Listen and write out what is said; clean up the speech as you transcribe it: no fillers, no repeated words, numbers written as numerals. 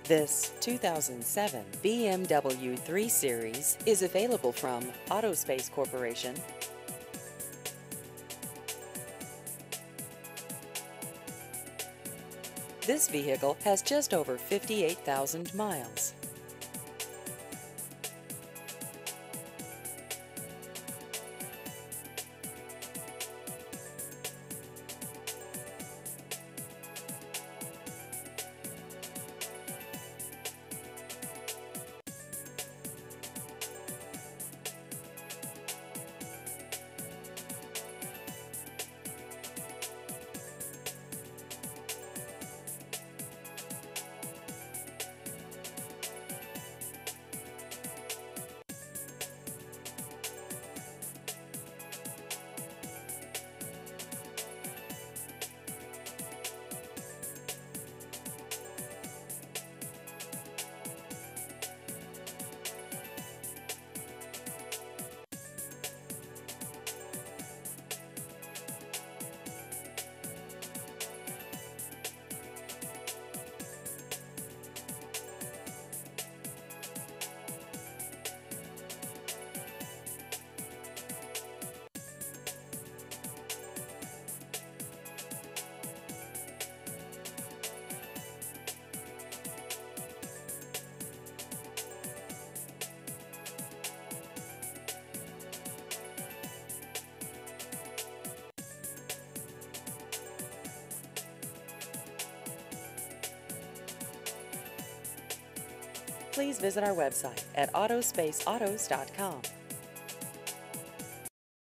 This 2007 BMW 3 Series is available from Autospace Corporation. This vehicle has just over 58,000 miles. Please visit our website at autospaceautos.com.